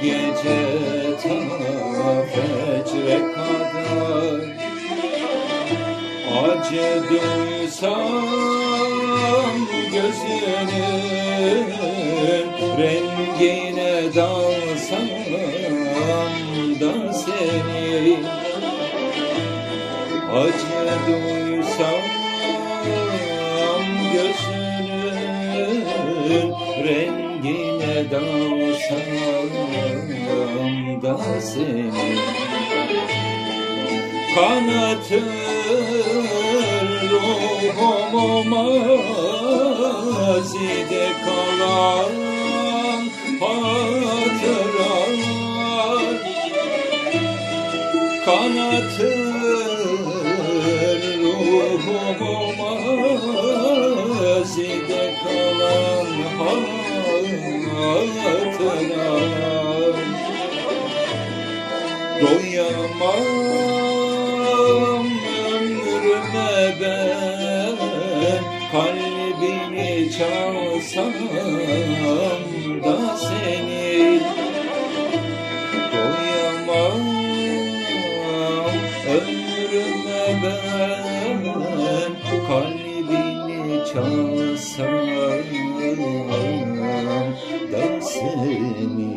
gece ta fecre kadar acı duysam gözünün rengine dalsam da seni acı duysam gözünün rengine dalsam da seni kanatır ruhumu mazide kalan hatıralar kanatır ruhumu mazide kalan hatıralar doyamam ömrüme ben kalbini çalsam da seni doyamam ömrüme ben kalbini çalsam da seni